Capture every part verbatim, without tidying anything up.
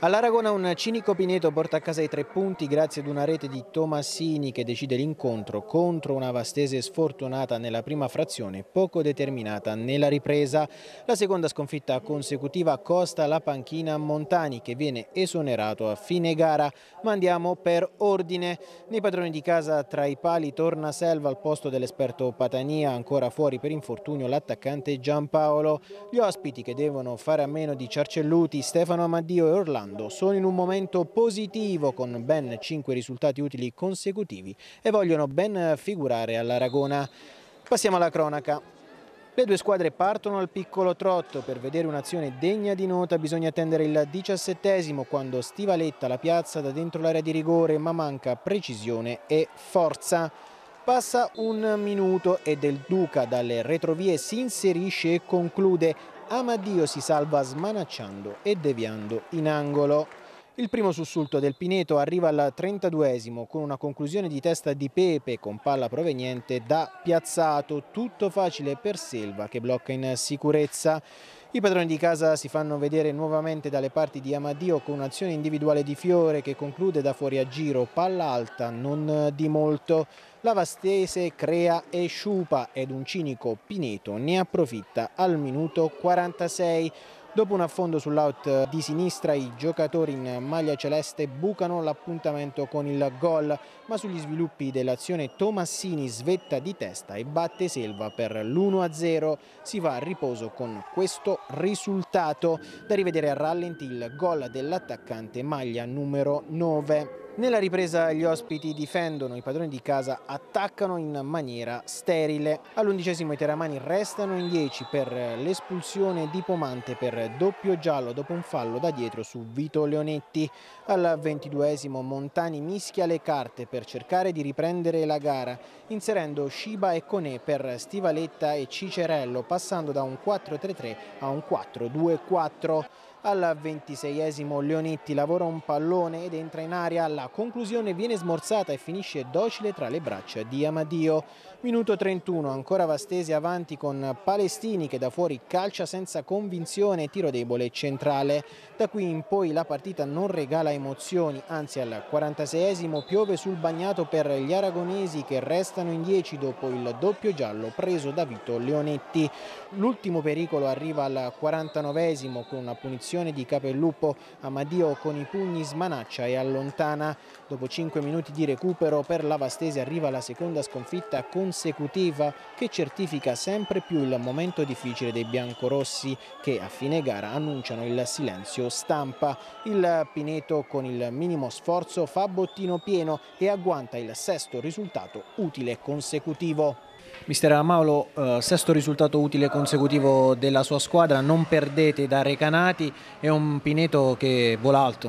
All'Aragona un cinico Pineto porta a casa i tre punti grazie ad una rete di Tomassini che decide l'incontro contro una Vastese sfortunata nella prima frazione, poco determinata nella ripresa. La seconda sconfitta consecutiva costa la panchina Montani che viene esonerato a fine gara. Ma andiamo per ordine. Nei padroni di casa tra i pali torna Selva al posto dell'esperto Patania, ancora fuori per infortunio l'attaccante Giampaolo. Gli ospiti che devono fare a meno di Ciarcelluti, Stefano Amaddio e Orlando sono in un momento positivo con ben cinque risultati utili consecutivi e vogliono ben figurare all'Aragona. Passiamo alla cronaca. Le due squadre partono al piccolo trotto. Per vedere un'azione degna di nota bisogna attendere il diciassettesimo quando Stivaletta la piazza da dentro l'area di rigore, ma manca precisione e forza. Passa un minuto e Del Duca dalle retrovie si inserisce e conclude. Amaddio si salva smanacciando e deviando in angolo. Il primo sussulto del Pineto arriva al trentaduesimo con una conclusione di testa di Pepe con palla proveniente da Piazzato. Tutto facile per Selva che blocca in sicurezza. I padroni di casa si fanno vedere nuovamente dalle parti di Amaddio con un'azione individuale di Fiore che conclude da fuori a giro, palla alta, non di molto. La Vastese crea e sciupa ed un cinico Pineto ne approfitta al minuto quarantasei. Dopo un affondo sull'out di sinistra i giocatori in maglia celeste bucano l'appuntamento con il gol, ma sugli sviluppi dell'azione Tomassini svetta di testa e batte Selva per l'uno a zero. Si va a riposo con questo risultato. Da rivedere a rallenti il gol dell'attaccante maglia numero nove. Nella ripresa gli ospiti difendono, i padroni di casa attaccano in maniera sterile. All'undicesimo i teramani restano in dieci per l'espulsione di Pomante per doppio giallo dopo un fallo da dietro su Vito Leonetti. Al ventiduesimo Montani mischia le carte per cercare di riprendere la gara, inserendo Sciba e Conè per Stivaletta e Cicerello, passando da un quattro tre tre a un quattro due quattro. Al ventiseiesimo Leonetti lavora un pallone ed entra in area, la conclusione viene smorzata e finisce docile tra le braccia di Amaddio. Minuto trentuno, ancora Vastese avanti con Palestini che da fuori calcia senza convinzione, tiro debole centrale. Da qui in poi la partita non regala emozioni, anzi al quarantaseiesimo piove sul bagnato per gli aragonesi che restano in dieci dopo il doppio giallo preso da Vito Leonetti. L'ultimo pericolo arriva al quarantanovesimo con una punizione di Capellupo. Amaddio con i pugni smanaccia e allontana. Dopo cinque minuti di recupero per la Vastese arriva la seconda sconfitta consecutiva che certifica sempre più il momento difficile dei biancorossi che a fine gara annunciano il silenzio stampa. Il Pineto con il minimo sforzo fa bottino pieno e agguanta il sesto risultato utile consecutivo. Mister Mauro, eh, sesto risultato utile consecutivo della sua squadra, non perdete da Recanati, è un Pineto che vola alto.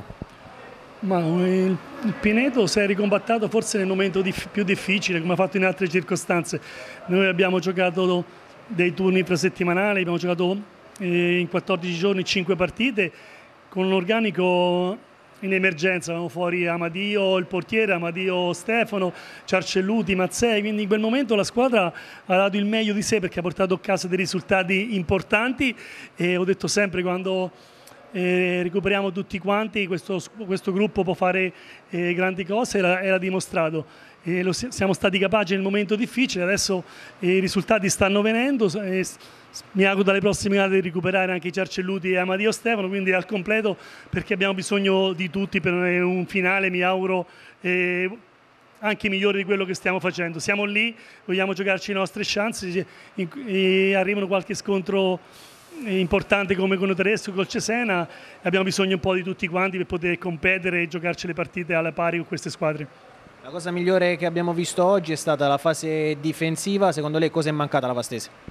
Ma il, il Pineto si è ricombattato forse nel momento dif più difficile, come ha fatto in altre circostanze. Noi abbiamo giocato dei turni infrasettimanali, abbiamo giocato eh, in quattordici giorni cinque partite con un organico in emergenza, avevamo fuori Amaddio, il portiere, Amaddio Stefano, Ciarcelluti, Mazzei, quindi in quel momento la squadra ha dato il meglio di sé perché ha portato a casa dei risultati importanti e ho detto sempre quando eh, recuperiamo tutti quanti questo, questo gruppo può fare eh, grandi cose e l'ha dimostrato. E lo, siamo stati capaci nel momento difficile, adesso eh, i risultati stanno venendo. Eh, Mi auguro dalle prossime gare di recuperare anche i Ciarcelluti e Amaddio Stefano, quindi al completo perché abbiamo bisogno di tutti per un finale, mi auguro, eh, anche migliore di quello che stiamo facendo. Siamo lì, vogliamo giocarci le nostre chance e arrivano qualche scontro importante come con Tedesco, col Cesena, abbiamo bisogno un po' di tutti quanti per poter competere e giocarci le partite alla pari con queste squadre. La cosa migliore che abbiamo visto oggi è stata la fase difensiva, secondo lei cosa è mancata alla Vastese?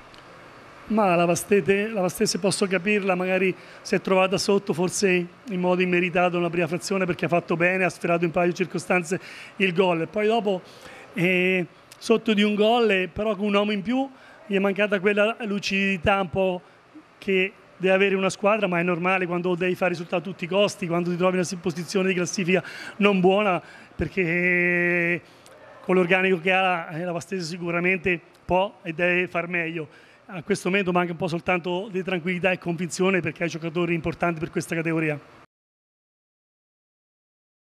Ma la Vastese, la Vastese posso capirla, magari si è trovata sotto forse in modo immeritato nella prima frazione perché ha fatto bene, ha sferato in un paio di circostanze il gol e poi dopo eh, sotto di un gol però con un uomo in più gli è mancata quella lucidità un po' che deve avere una squadra, ma è normale quando devi fare risultato a tutti i costi, quando ti trovi in una posizione di classifica non buona, perché con l'organico che ha la Vastese sicuramente può e deve far meglio. A questo momento manca un po' soltanto di tranquillità e convinzione perché hai giocatori importanti per questa categoria.